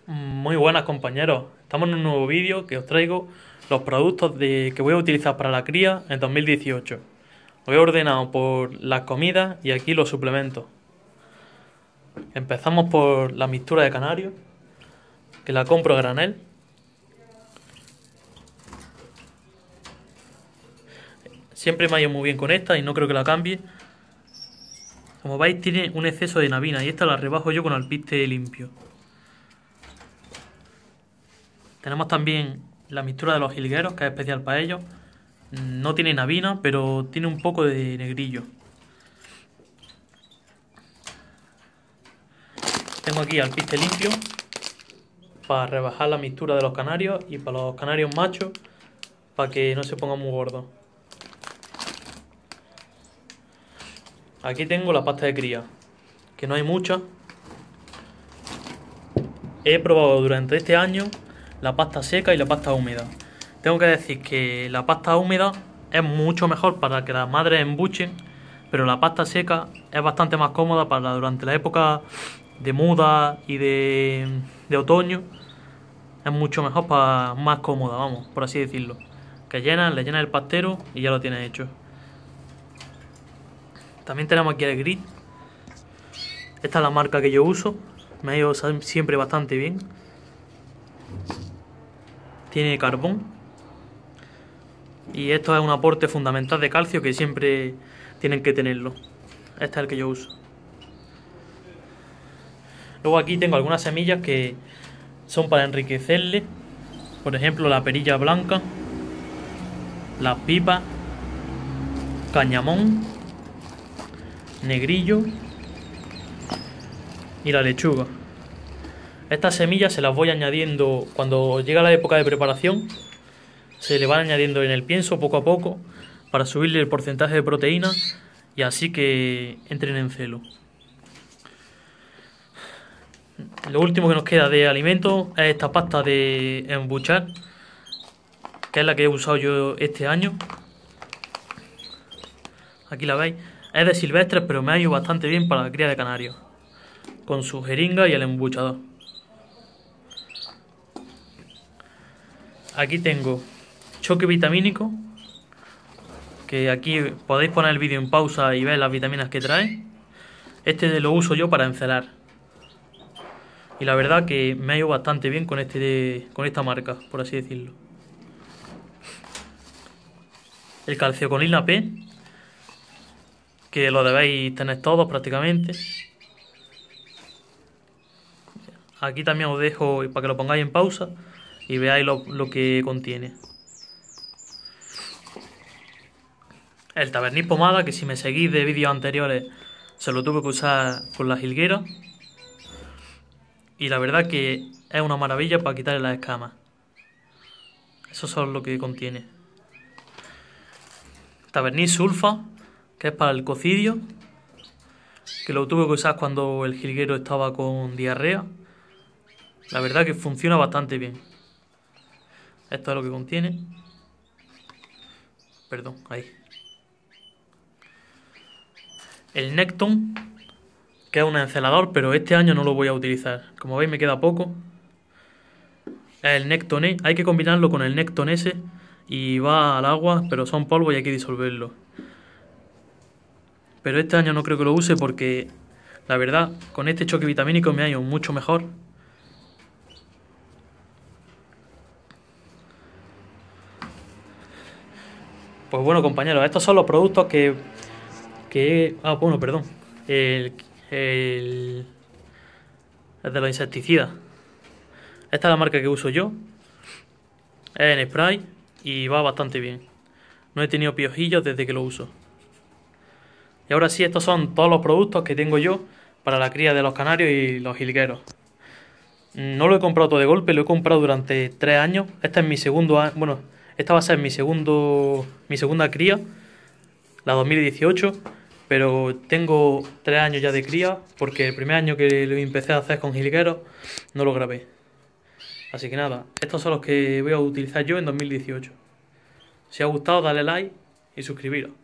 Muy buenas compañeros, estamos en un nuevo vídeo que os traigo los productos que voy a utilizar para la cría en 2018. Lo he ordenado por las comidas y aquí los suplementos. Empezamos por la mixtura de canario, que la compro a granel. Siempre me ha ido muy bien con esta y no creo que la cambie. Como veis tiene un exceso de nabina y esta la rebajo yo con alpiste limpio. Tenemos también la mixtura de los jilgueros, que es especial para ellos. No tiene nabina, pero tiene un poco de negrillo. Tengo aquí alpiste limpio para rebajar la mixtura de los canarios y para los canarios machos para que no se pongan muy gordos. Aquí tengo la pasta de cría, que no hay mucha. He probado durante este año la pasta seca y la pasta húmeda. Tengo que decir que la pasta húmeda es mucho mejor para que las madres embuchen, pero la pasta seca es bastante más cómoda para durante la época de muda y de otoño. Es mucho mejor, más cómoda, vamos, por así decirlo. Que le llenas el pastero y ya lo tienes hecho. También tenemos aquí el grit. Esta es la marca que yo uso. Me ha ido siempre bastante bien. Tiene carbón. Y esto es un aporte fundamental de calcio que siempre tienen que tenerlo. Este es el que yo uso. Luego aquí tengo algunas semillas que son para enriquecerle. Por ejemplo, la perilla blanca, las pipas, cañamón, negrillo y la lechuga. Estas semillas se las voy añadiendo cuando llega la época de preparación. Se le van añadiendo en el pienso poco a poco para subirle el porcentaje de proteína y así que entren en celo. Lo último que nos queda de alimento es esta pasta de embuchar, que es la que he usado yo este año. Aquí la veis. Es de silvestres, pero me ha ido bastante bien para la cría de canarios, con su jeringa y el embuchador. Aquí tengo choque vitamínico, que aquí podéis poner el vídeo en pausa y ver las vitaminas que trae. Este lo uso yo para encelar. Y la verdad que me ha ido bastante bien con esta marca, por así decirlo. El calcioconina P, que lo debéis tener todos prácticamente. Aquí también os dejo para que lo pongáis en pausa y veáis lo que contiene. El taberniz pomada, que si me seguís de vídeos anteriores se lo tuve que usar con la jilguera. Y la verdad que es una maravilla para quitarle las escamas. Eso es lo que contiene. Taberniz sulfa, que es para el cocidio, que lo tuve que usar cuando el jilguero estaba con diarrea. La verdad que funciona bastante bien. Esto es lo que contiene. Perdón, ahí. El Necton, que es un encelador, pero este año no lo voy a utilizar. Como veis me queda poco. Es el Necton E. Hay que combinarlo con el Necton S y va al agua, pero son polvo y hay que disolverlo. Pero este año no creo que lo use porque la verdad con este choque vitamínico me ha ido mucho mejor. Pues bueno compañeros, estos son los productos bueno, perdón. El de los insecticidas. Esta es la marca que uso yo. Es en spray y va bastante bien. No he tenido piojillos desde que lo uso. Y ahora sí, estos son todos los productos que tengo yo para la cría de los canarios y los jilgueros. No lo he comprado todo de golpe, lo he comprado durante 3 años. Este es mi segundo año. Bueno, esta va a ser mi segunda cría, la 2018. Pero tengo 3 años ya de cría, porque el primer año que lo empecé a hacer con jilgueros no lo grabé. Así que nada, estos son los que voy a utilizar yo en 2018. Si os ha gustado, dale like y suscribiros.